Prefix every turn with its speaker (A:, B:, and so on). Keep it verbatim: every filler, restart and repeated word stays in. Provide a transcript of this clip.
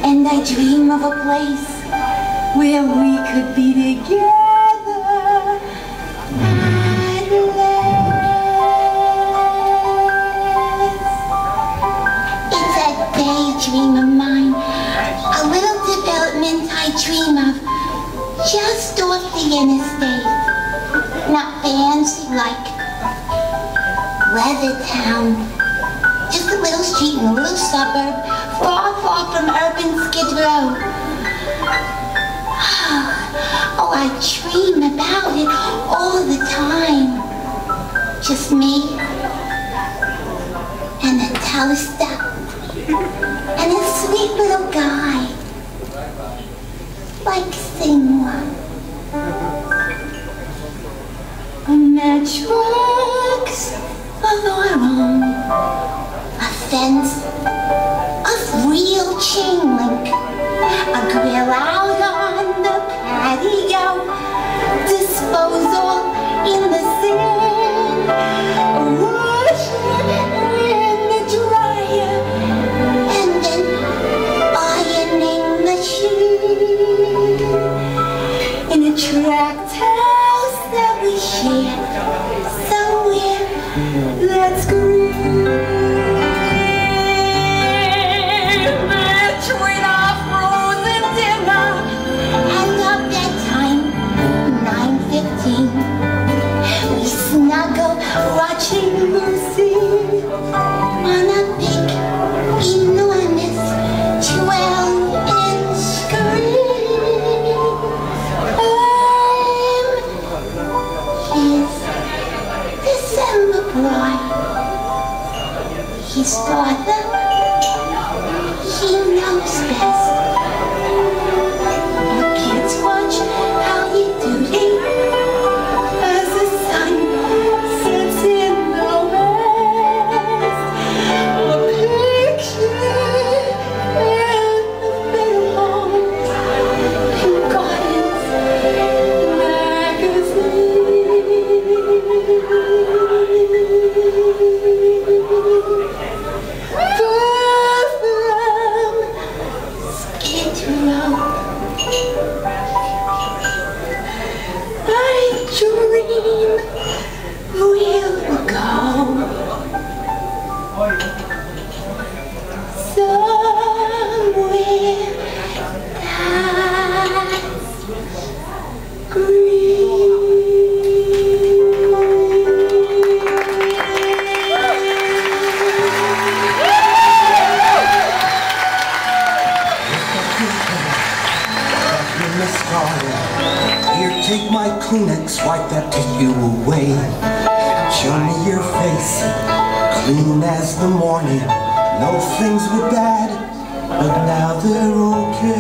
A: And I dream of a place where we could be together at last. It's a daydream of mine, a little development I dream of, just off the interstate. Not fancy like Weathertown, just a little street in a little suburb, far, far from urban Skid Row. Oh, I dream about it all the time. Just me and a telescope and a sweet little guy like Seymour. A matchbox of our own, a fence of real chain link, a grill out on the patio, disposal in the sink, a washer in the dryer, and an ironing machine in a tract house that we share somewhere that's green. Between our frozen dinner and up that time, nine fifteen, we snuggle watching Lucy on a big, enormous twelve-inch screen. I'm his December bride. His father, he knows best. Our kids watch how you duty as the sun sets in the west. A picture in the middle homes and gardens
B: Take my Kleenex, wipe that tissue away. Show me your face, clean as the morning. No, things were bad, but now they're okay.